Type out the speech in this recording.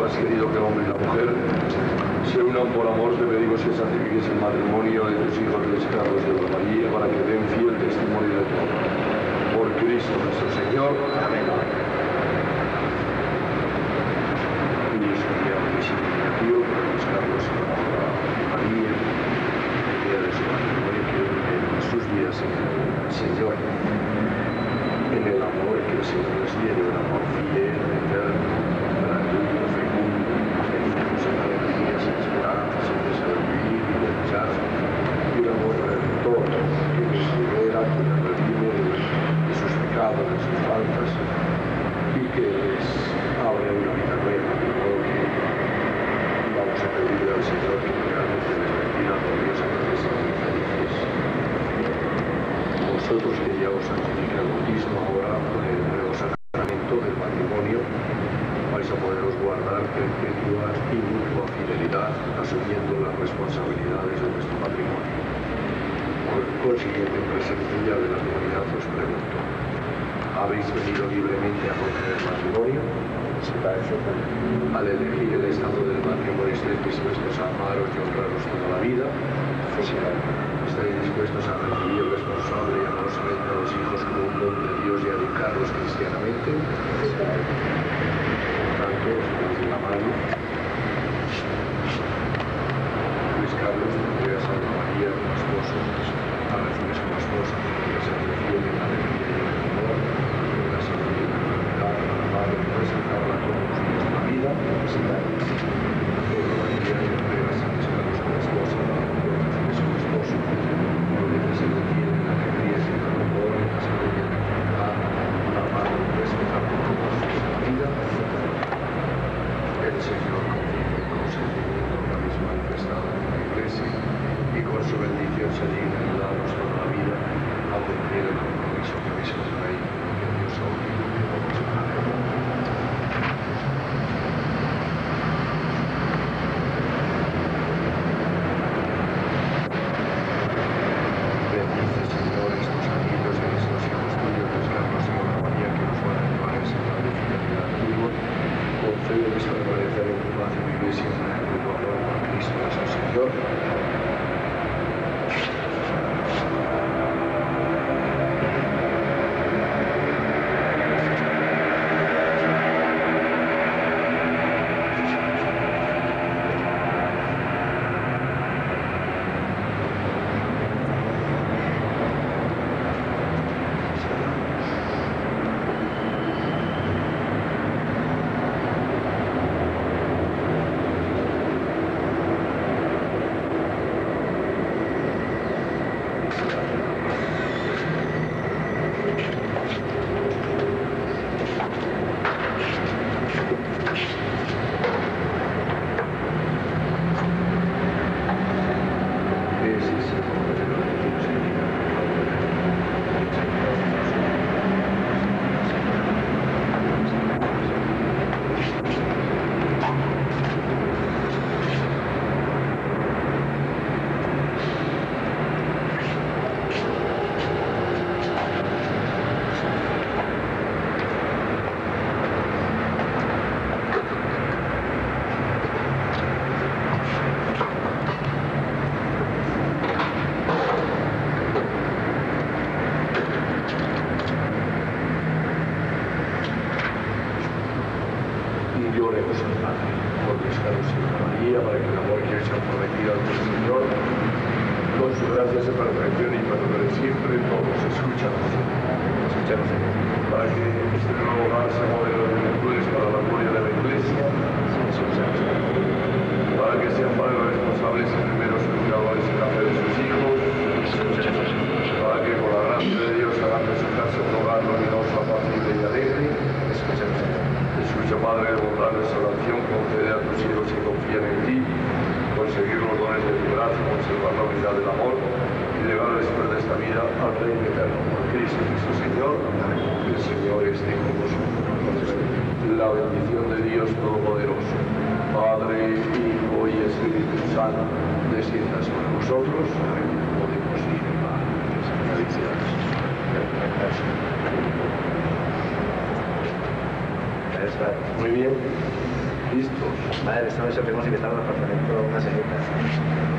has querido que el hombre y la mujer se unan por amor, te pedimos que santifiques el matrimonio de tus hijos Luis Carlos y Dora María para que den fiel testimonio de tu amor. Por Cristo nuestro Señor. Amén. Y sería muy significativo para Luis Carlos y Dora María, el día de su matrimonio, que en sus vidas el Señor, en el amor que el Señor les diera, un amor fiel, eterno, gratuito, fecundo, feliz, sin alegría, sin esperanza, sin deseo de vivir y de luchar, y un amor redentor que les libera, que les redime de sus pecados, de sus faltas, y que les abre una vida nueva, de modo que vamos a pedirle al Señor que realmente les bendiga a todos a que sean muy felices. Vosotros que ya os santifica el bautismo ahora con el nuevo sacramento del matrimonio, vais a poderos guardar perpetua y mutua fidelidad, asumiendo las responsabilidades de vuestro matrimonio. Por consiguiente, en presencia de la comunidad os pregunto, ¿habéis venido libremente a contraer el matrimonio? Al elegir el estado del matrimonio, ¿estáis dispuestos a amaros y honraros toda la vida? ¿Estáis dispuestos a recibir responsable y amorosamente a los hijos como un don de Dios y a educarlos cristianamente? Por tanto, os doy la mano. Luis Carlos, te entregas a Dora María como esposo, la recibes como esposa, que se refiere en la alegría y en el amor, en la salud y en la enfermedad, la madre, puedes dejarla todos los días de la vida. Dora María, te entregas a Luis Carlos como esposa, es un esposo, no debe ser de ti en la alegría y en el amor, en la salud y en la enfermedad, la madre, puedes dejarla todos los días de la vida. El Señor confirme el consentimiento que habéis manifestado en la Iglesia y con su bendición se digna ayudaros toda la vida a cumplir el compromiso que habéis contraído, que Dios ha unido en vosotros. Bendice, Señor, estos anillos de estos hijos tuyos, Luis Carlos y Dora María, que nos van a llevar a esa gran fidelidad tuya. Concédeles permanecer en tu paz y tu iglesia en el amor por Cristo nuestro Señor. Muy bien. ¿Listo? juntos. Madre, esto me sorprende como si que estaba en un apartamento, una señorita.